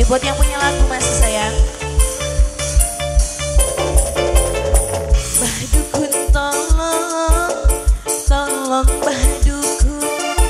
Ini buat yang punya lagu masih sayang. Mbah Dukun tolong, tolong Mbah Dukun,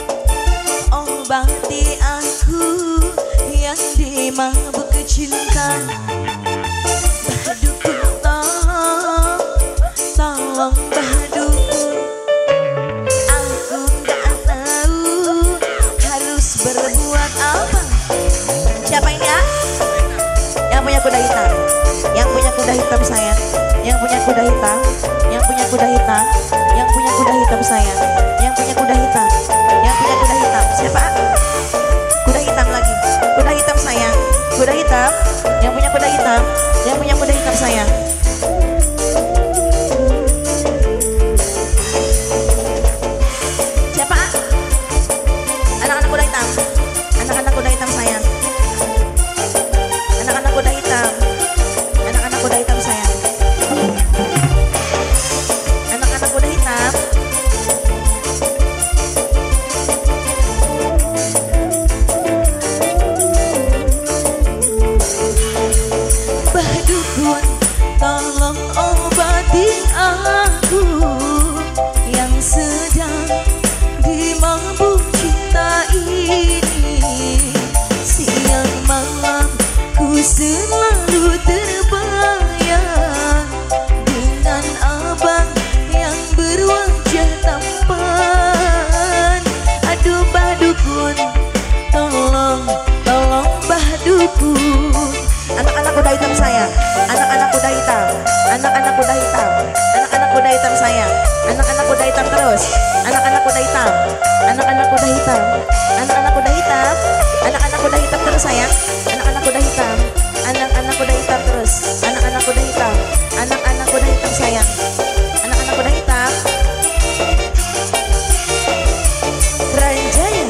obati aku yang dimabuk cinta. Mbah Dukun tolong, tolong Mbah Dukun, aku gak tahu harus berbuat apa. Siapa ini ya? Yang punya kuda hitam, yang punya kuda hitam sayang, yang punya kuda hitam, yang punya kuda hitam, yang punya kuda hitam sayang, yang punya kuda hitam, yang punya kuda hitam. Siapa? Kuda hitam lagi, kuda hitam sayang, kuda hitam, yang punya kuda hitam, yang punya kuda hitam sayang. Siapa? Anak-anak kuda hitam, anak-anak kuda hitam sayang. Anak-anak kuda hitam, anak-anak kuda hitam sayang. Anak-anak kuda hitam. Mbah Dukun, tolong obati aku yang sedang dimabuk cinta ini. Siang malam ku selalu terbayang dengan abang yang berwajah tampan. Aduh Mbah Dukun, tolong, tolong Mbah Dukun. Anak-anak kuda hitam sayang, anak-anak kuda hitam, anak-anak kuda hitam, anak-anak kuda hitam sayang, anak-anak kuda hitam terus, anak-anak kuda hitam, anak-anak kuda hitam, anak-anak kuda hitam, anak-anak kuda hitam terus sayang, anak-anak kuda hitam, anak-anak kuda hitam terus, anak-anak kuda hitam, anak-anak kuda hitam sayang, anak-anak kuda hitam. Ranjaya.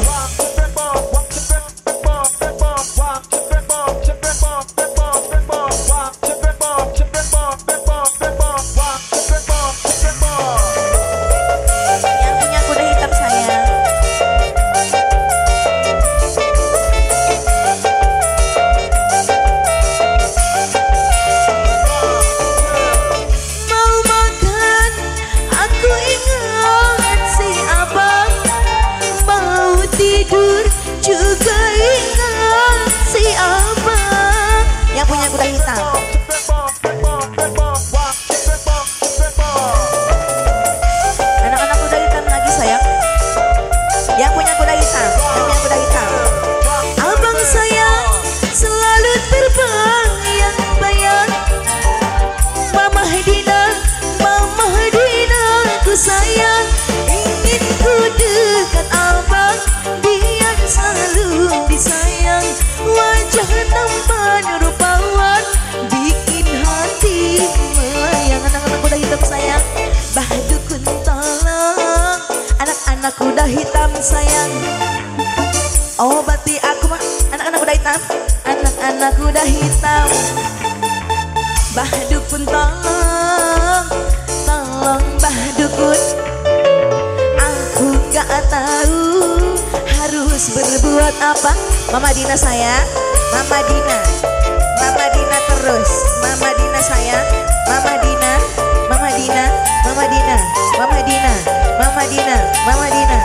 Yang punya kuda hitam sayang. Mau makan, aku ingat si abang. Mau tidur, juga ingat si abang. Yang punya kuda hitam. Anak-anak kuda hitam lagi sayang. Yang punya kuda hitam, yang punya kuda hitam. Abang sayang selalu terbayang-bayang. Mama Dina ku sayang. Ingin ku dekat abang, biar selalu disayang. Wajah tampan rupawan, bikin hati melayang. Anak-anak kuda hitam sayang. Mbah Dukun tolong, anak-anak kuda hitam sayang, obati aku mah. Anak-anak kuda hitam, anak-anak kuda hitam. Mbah Dukun tolong, tolong Mbah Dukun, aku gak tahu harus berbuat apa. Mama Dina sayang, Mama Dina, Mama Dina terus, Mama Dina sayang, Mama Dina, Mama Dina, Mama Dina, Mama Dina, Mama Dina, Mama Dina.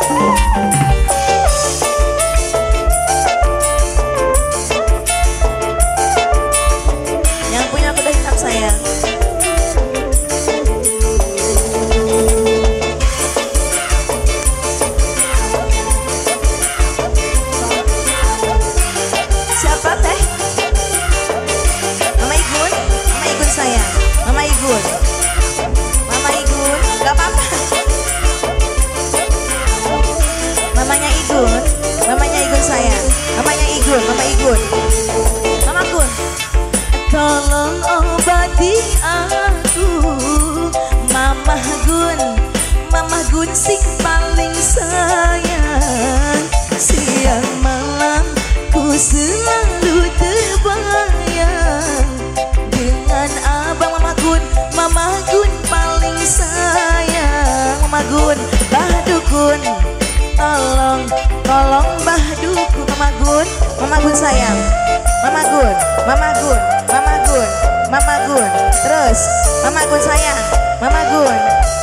Yang punya kuda hitam sayang. Siapa teh? Mama Igun, Mama Igun sayang, Mama Igun, Mama Igun, gak apa-apa. Mamanya Igun, mamanya Igun sayang, mamanya Igun, Mama Igun, Mama Gun. Tolong obati aku, Mama Gun, Mama Gun sing paling sayang. Siang malam ku selalu terbayang dengan abang. Mama Gun paling sayang. Mama Gun, Mbah Dukun, Tolong Mbah Dukun. Mama Gun sayang. Mama Gun. Terus Mama Gun sayang. Mama Gun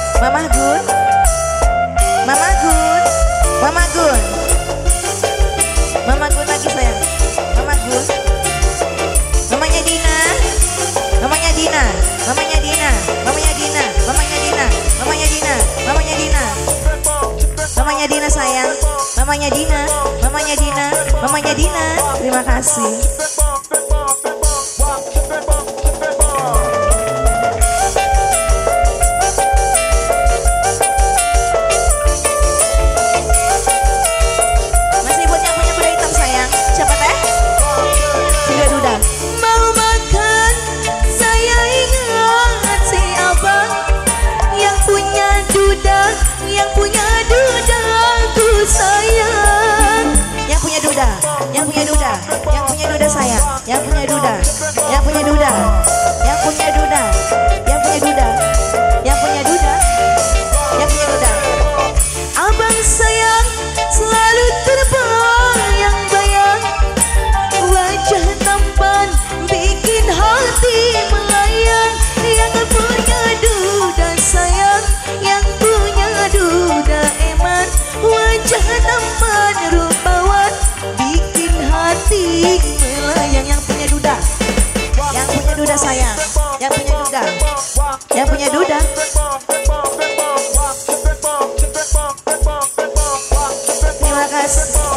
lagi sayang. Mama Gun. Mamanya Dina. Sayang. Mamanya Dina. Terima kasih. Masih buat yang punya kuda hitam sayang. Siapa teh? Duda. Mau makan saya ingat si abang yang punya duda aku sayang. Yang punya duda sayang. Yang punya duda. Abang sayang selalu terbayang-bayang, wajah tampan bikin hati melayang. Yang punya duda sayang, yang punya duda eman, wajah tampan rupawan bikin hati melayang. Yang punya duda sayang, yang punya duda. Terima kasih.